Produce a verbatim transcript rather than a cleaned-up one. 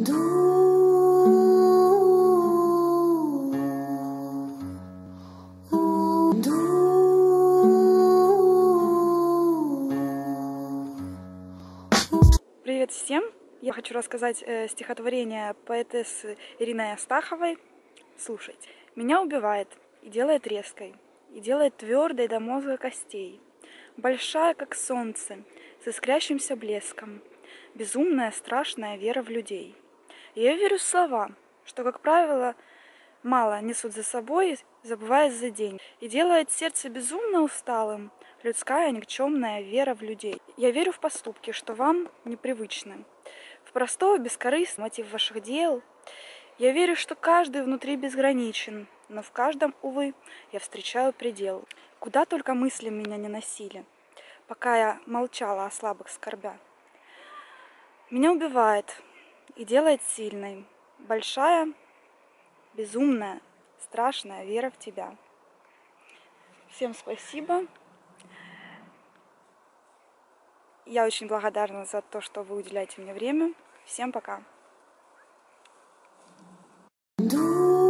Привет всем! Я хочу рассказать э, стихотворение поэтессы Ирины Астаховой. Слушайте. Меня убивает и делает резкой, и делает твердой до мозга костей. Большая, как солнце, с искрящимся блеском, безумная, страшная вера в людей. И я верю в слова, что, как правило, мало несут за собой, забывая за день, и делает сердце безумно усталым людская никчемная вера в людей. Я верю в поступки, что вам непривычны, в простой, бескорыстный мотив ваших дел. Я верю, что каждый внутри безграничен, но в каждом, увы, я встречаю предел. Куда только мысли меня не носили, пока я молчала о слабых скорбях. Меня убивает и делает сильной большая, безумная, страшная вера в тебя. Всем спасибо. Я очень благодарна за то, что вы уделяете мне время. Всем пока.